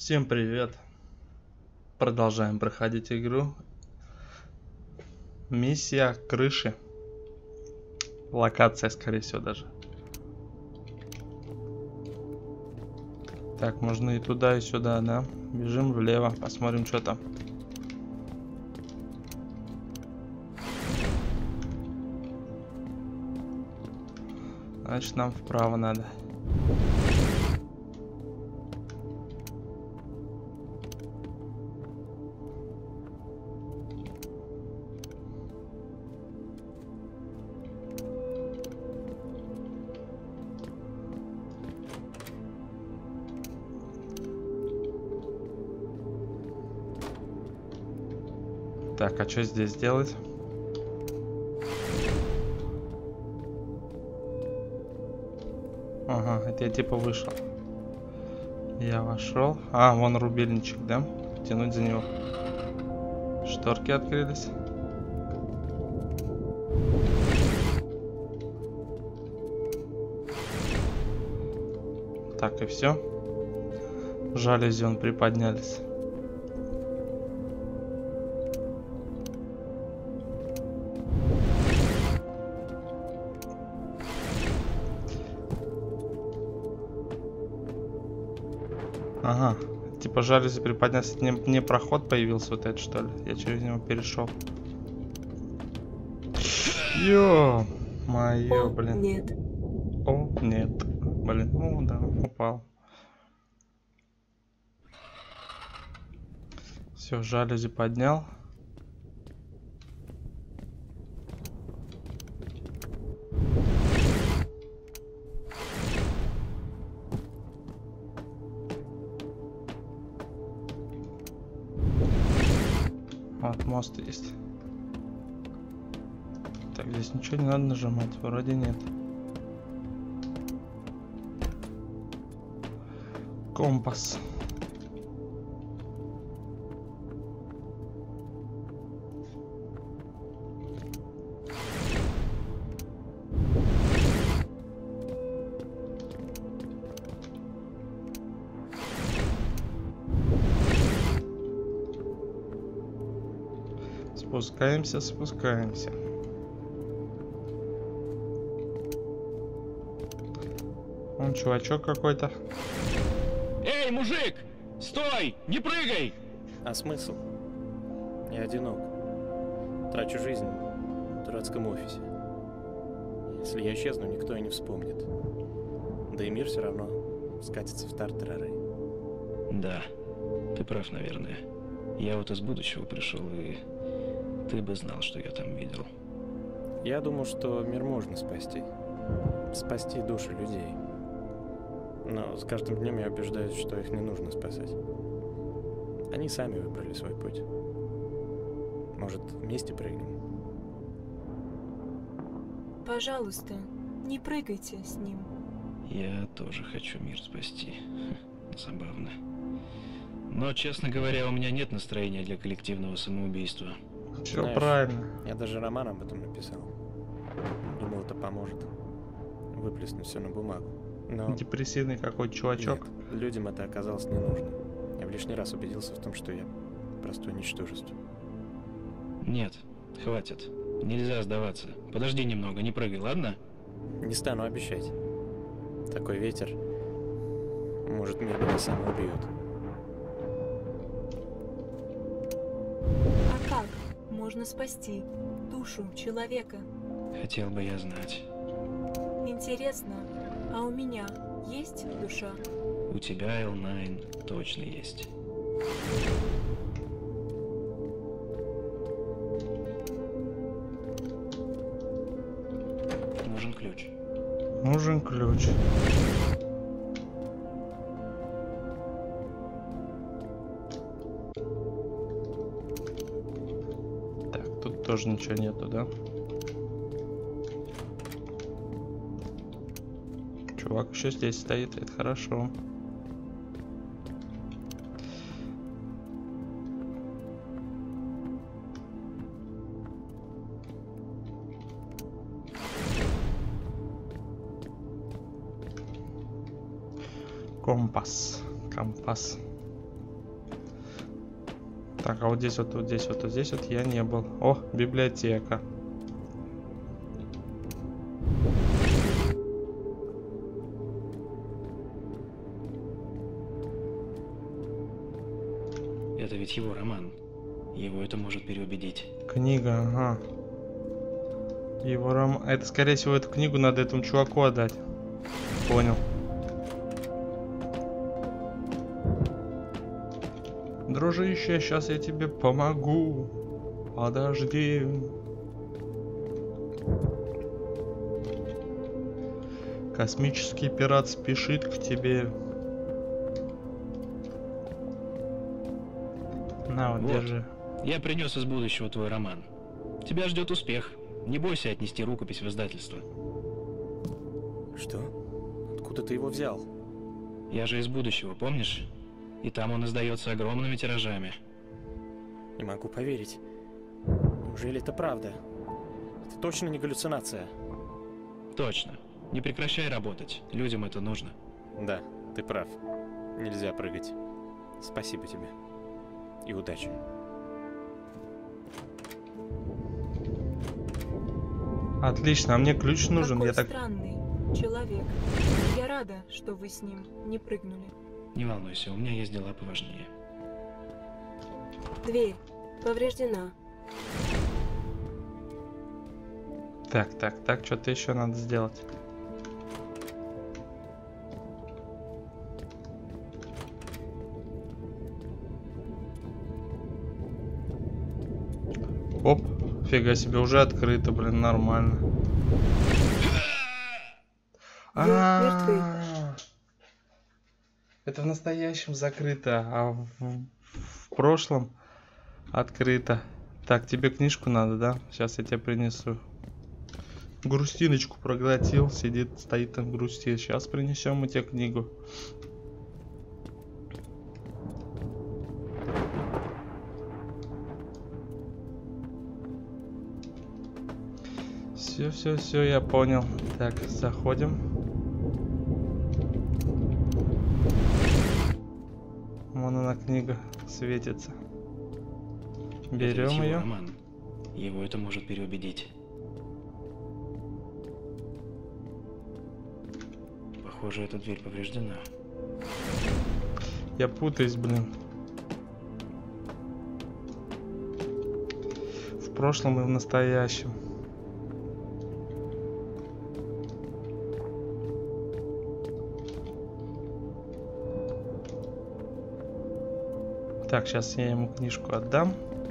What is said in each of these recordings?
Всем привет! Продолжаем проходить игру. Миссия крыши. Локация, скорее всего, даже. Так, можно и туда, и сюда, да? Бежим влево, посмотрим, что там. Значит, нам вправо надо. Так, а что здесь делать? Ага, это я типа вышел. Я вошел. А, вон рубильничек, да? Тянуть за него. Шторки открылись. Так, и все. Жалюзи он приподнялись. Ага, типа жалюзи приподнялся, не проход появился вот этот, что ли? Я через него перешел. Ё-моё, блин. Нет. О, нет. Блин, ну да, упал. Все, жалюзи поднял. Вот, мост есть. Так, здесь ничего не надо нажимать, вроде нет. Компас. Спускаемся, спускаемся. Вон чувачок какой-то. Эй, мужик! Стой! Не прыгай! А смысл? Я одинок. Трачу жизнь в дурацком офисе. Если я исчезну, никто и не вспомнит. Да и мир все равно скатится в тартарары. Да, ты прав, наверное. Я вот из будущего пришел, и ты бы знал, что я там видел. Я думал, что мир можно спасти. Спасти души людей. Но с каждым днем я убеждаюсь, что их не нужно спасать. Они сами выбрали свой путь. Может, вместе прыгнем? Пожалуйста, не прыгайте с ним. Я тоже хочу мир спасти. Забавно. Но, честно говоря, у меня нет настроения для коллективного самоубийства. Все Знаешь, правильно. Я даже роман об этом написал. Думал, это поможет. Выплеснуть все на бумагу. Но Депрессивный какой чувачок. нет, людям это оказалось не нужно. Я в лишний раз убедился в том, что я простое ничтожество. Нет, хватит. Нельзя сдаваться. Подожди немного, не прыгай, ладно? Не стану обещать. Такой ветер. Может, мир меня сам убьет. А как можно спасти душу человека? Хотел бы я знать. Интересно, а у меня есть душа? У тебя, L9, точно есть. Нужен ключ. Нужен ключ. Так, тут тоже ничего нету, да? Чувак еще здесь стоит, это хорошо. Компас. Компас. Так, а вот здесь вот, вот здесь вот, вот здесь вот я не был. О, библиотека. Это ведь его роман. Его это может переубедить. Книга, ага. Его это, скорее всего, эту книгу надо этому чуваку отдать. Понял. Дружище, сейчас я тебе помогу. Подожди. Космический пират спешит к тебе. На, вот, Вот. держи. Я принес из будущего твой роман. Тебя ждет успех. Не бойся отнести рукопись в издательство. Что? Откуда ты его взял? Я же из будущего, помнишь? И там он издается огромными тиражами. Не могу поверить. Неужели это правда? Это точно не галлюцинация? Точно. Не прекращай работать. Людям это нужно. Да, ты прав. Нельзя прыгать. Спасибо тебе. И удачи. Отлично, а мне ключ нужен. Какой Я так... странный человек. Я рада, что вы с ним не прыгнули. Не волнуйся, у меня есть дела поважнее. Дверь повреждена. Так, что-то еще надо сделать. Оп, фига себе, уже открыто, блин, нормально. мертвы. Это в настоящем закрыто, а в прошлом открыто. Так, тебе книжку надо, да? Сейчас я тебе принесу. Грустиночку проглотил, сидит, стоит там грустит. Сейчас принесем мы тебе книгу. Все, я понял. Так, заходим. Вон она, книга светится. Это Берем ведь его ее. роман. Его это может переубедить. Похоже, эта дверь повреждена. Я путаюсь, блин. В прошлом и в настоящем. Так, сейчас я ему книжку отдам.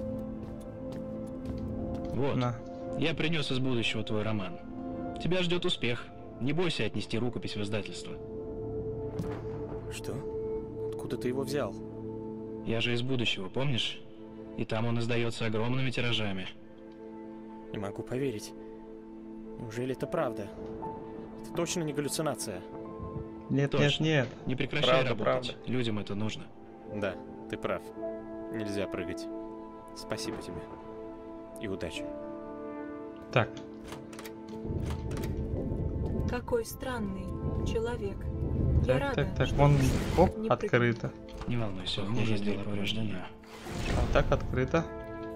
Вот. На. Я принес из будущего твой роман. Тебя ждет успех. Не бойся отнести рукопись в издательство. Что? Откуда ты его взял? Я же из будущего, помнишь? И там он издается огромными тиражами. Не могу поверить. Неужели это правда? Это точно не галлюцинация? Нет, Точно. нет. Не прекращай Правда, работать. правда. Людям это нужно. Да, ты прав. Нельзя прыгать. Спасибо тебе. И удачи. Так, Какой странный человек. Я рада, так. что Вон, вы с ним оп, не открыто. Не волнуйся, у меня Похоже, есть дверь дела повреждена. Вот так открыто.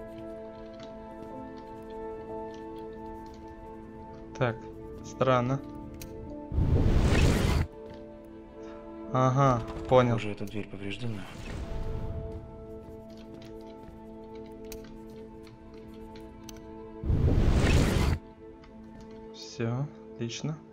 Так, странно. Ага, понял. Похоже, эта дверь повреждена. Все, отлично.